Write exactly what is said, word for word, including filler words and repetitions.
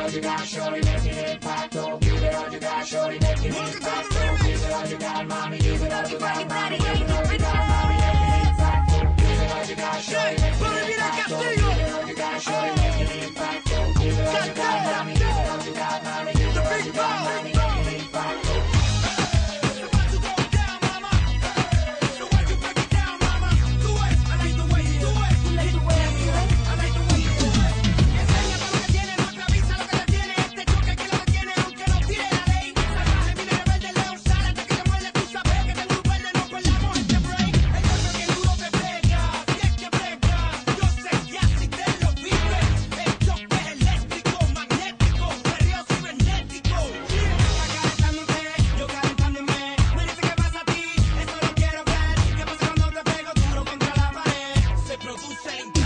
all you got, shorty, make it impacto. Give it all you got, shorty, make it impacto. Give it all you got, mommy, give it all you got, mommy, give it all you got, mommy, make it impacto. Give it all you got, shorty, make it impacto. Give it all you got, shorty, make it impacto. Give it all you got, mommy, give it all you got, mommy, give it all you got, mommy, make it impacto. Produce